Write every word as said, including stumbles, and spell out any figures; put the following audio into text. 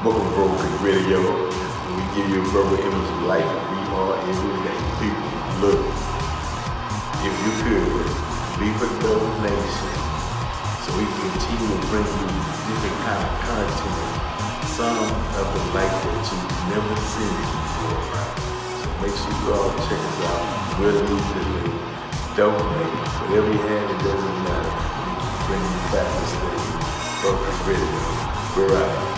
Verbalpicradio. We give you a verbal image of life and we are everyday people. Look, if you could, leave a donation so we can continue to bring you different kind of content, some of the life that you've never seen before. So make sure you all check us out. We'll leave the donate. Whatever you have, it doesn't matter. We can bring you fabulous things. Verbalpicradio. We're out.